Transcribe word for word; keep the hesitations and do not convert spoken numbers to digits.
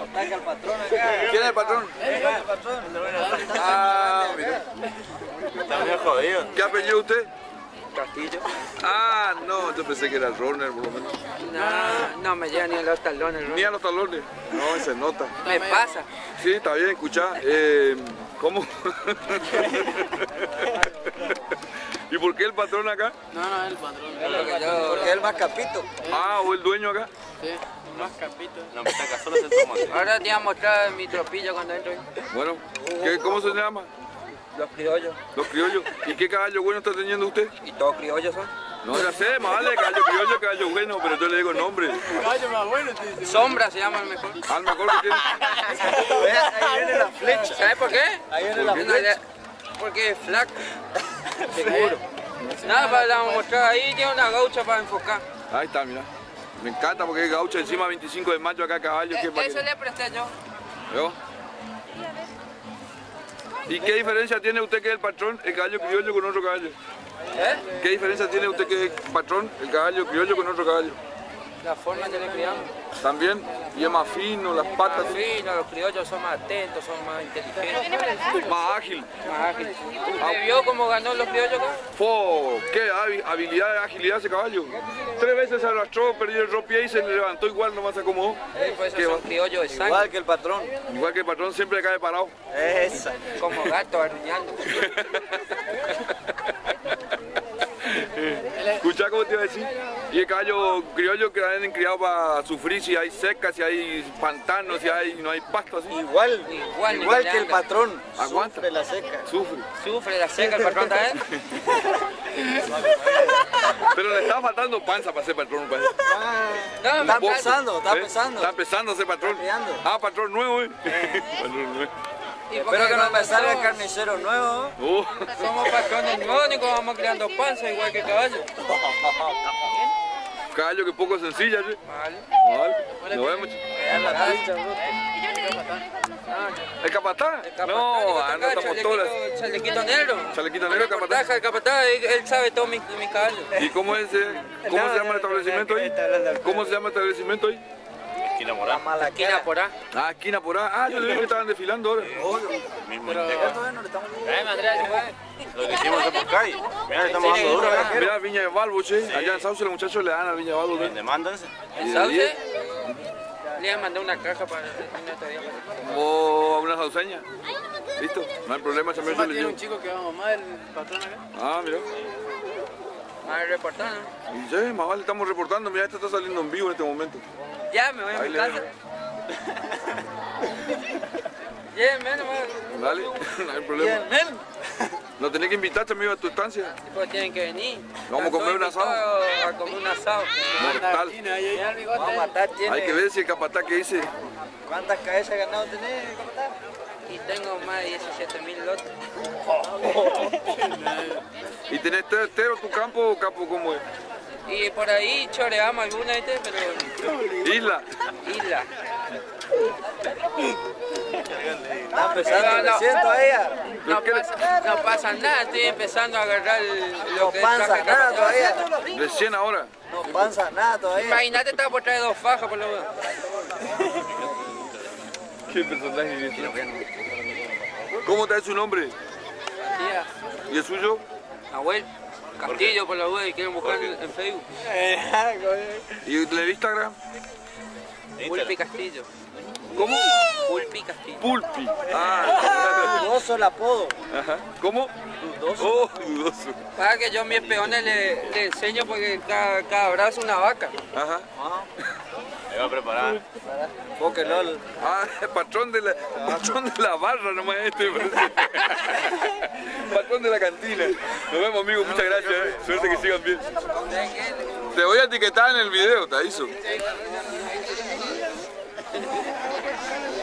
ataque al patrón acá. ¿Quién es el patrón? El patrón. Ah, mira. Está bien jodido. ¿Qué apellido usted? Castillo. Ah, no, yo pensé que era Runner por lo menos. No, no me llega ni a los talones, Ni a los talones. No, se nota. Me pasa. Sí, está bien, escuchá. Eh, ¿Cómo? ¿Y por qué el patrón acá? No, no, es el patrón. Porque es el más capito. Ah, ¿o el dueño acá? Sí, más capito. No, me está solo se toma. Ahora te voy a mostrar mi tropilla cuando entro ahí. Bueno, ¿qué, ¿cómo se llama? Los criollos. Los criollos. ¿Y qué caballo bueno está teniendo usted? Y todos criollos son. No, ya sé, más vale caballo criollo, caballo bueno, pero yo le digo el nombre. Caballo más bueno, te dice. Sombra se llama el mejor. Al mejor que tiene. Ahí viene la flecha. ¿Sabes por qué? Ahí viene la No, flecha. ya- Porque es flaco. Seguro. Nada, para la mostrar ahí tiene una gaucha para enfocar. Ahí está, mira. Me encanta porque es gaucho encima veinticinco de mayo acá caballo. ¿Qué Eh, pa' Eso qué? le presté yo. ¿Yo? ¿Y qué diferencia tiene usted que es el patrón, el caballo criollo con otro caballo? ¿Eh? ¿Qué diferencia tiene usted que es patrón, el caballo criollo con otro caballo? La forma que le criamos. También, y es más fino, las patas, Más fino, los criollos son más atentos, son más inteligentes, más ágil. más ágiles. ¿Usted vio cómo ganó los criollos acá? ¡Fo! ¿Qué habi- habilidad, agilidad ese caballo? Tres veces se arrastró, perdió el ropié y se le levantó igual, nomás se acomodó. Eh, Pues ¿Qué esos va? son criollos de sangre, Igual que el patrón. Igual que el patrón siempre cae parado. Esa. como gatos arruñando. Escucha cómo te iba a decir. Y el caballo criollo que tienen criado para sufrir si hay secas, si hay pantanos, si hay, no hay pasto así. Igual. Igual, Igual ni que el anda. patrón. Aguanta. Sufre la seca. Sufre. Sufre la seca el patrón también. Pero le está faltando panza para ser patrón, parece. No, me Está pasa. pensando, está ¿Eh? pensando. Está empezando a ser patrón. Está criando. Ah, patrón nuevo, eh. Patrón nuevo. Y porque Espero que no me cuando salga el somos- carnicero nuevo. Uh. Somos patrones nuevos, ni como vamos criando panza igual que caballo. Caballo que poco sencilla, ¿sí? Vale. Vale. Nos vemos. Vean la tacha, bruto. ¿El capataz? No, ah, no estamos todas. Chalequito, chalequito negro. Chalequito negro, capataz. Taja, el capataz, él, él sabe todo mi, mi caballo. ¿Y cómo es, eh? ¿Cómo se llama el establecimiento ahí? ¿Cómo se llama el establecimiento ahí? Esquina La morada. mala Esquina cara. por ahí. Ah, esquina por ahí. Ah, yo le dije que estaban desfilando ahora. Mismo Ya Inteca. todavía no le estamos viendo. Ay, madre, se fue. Lo que hicimos es por calle. Mira, le estamos dando duro acá. Mira, Viña de Balbo, che. Allá en Sauce los muchachos le dan a Viña de Balbo. ¿no? Demándanse. ¿El sauce? Le voy a mandar una caja para el otro día. O a una sauceña. ¿Listo? No hay problema, chamero, Encima le tiene llevo. un chico que va a mamar el patrón acá. Ah, mira. Más reportando. Y sí, más vale, estamos reportando. Mira, esto está saliendo en vivo en este momento. Ya, me voy a Ahí mi le casa. vemos. Bien, menos mal. Dale, no hay problema. No tenés que invitarte, amigo, a tu estancia. Después tienen que venir. Vamos a comer un asado. A comer un asado. Mortal. Mira el bigote. Vamos a matar, Hay que tiene. ver si el capataz que dice. ¿Cuántas cabezas de ganado tenés, capataz? Y tengo más de diecisiete mil lotes. ¿Y tenés tero tu campo o campo como es? Y por ahí choreamos alguna, ¿viste? Pero Isla. isla. Está empezando No, no. recién todavía. No pasa, no pasa nada, estoy empezando a agarrar el- lo No que panza traje nada acá. todavía. Recién ahora. No panza nada todavía. Imagínate, estaba por traer dos fajas por lo menos. ¿Qué personaje es ese? ¿Cómo está su nombre? Tía, ¿Y el suyo? Nahuel, Castillo por la web, quieren buscar en, en Facebook. ¿Y el Instagram? Pulpi Castillo. ¿Cómo? Pulpi Castillo. Pulpi. Ah. Dudoso el apodo. Ajá. ¿Cómo? Dudoso. Oh, dudoso. Para que yo a mis peones le, le enseño porque cada, cada brazo es una vaca. Ajá. Me va a preparar. Poke LOL. Ah, el patrón de la, patrón de la barra nomás este. parece. Patrón de la cantina. Nos vemos, amigos. Muchas gracias. eh. Suerte que sigan bien. Te voy a etiquetar en el video, te aviso.